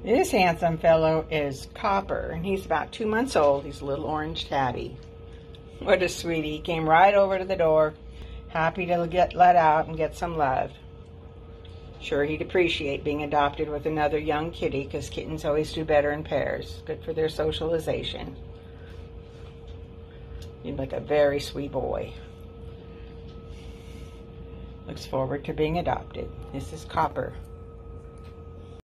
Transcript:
This handsome fellow is Copper, and he's about 2 months old. He's a little orange tabby. What a sweetie. He came right over to the door, happy to get let out and get some love. Sure, he'd appreciate being adopted with another young kitty, because kittens always do better in pairs. Good for their socialization. He's like a very sweet boy. Looks forward to being adopted. This is Copper.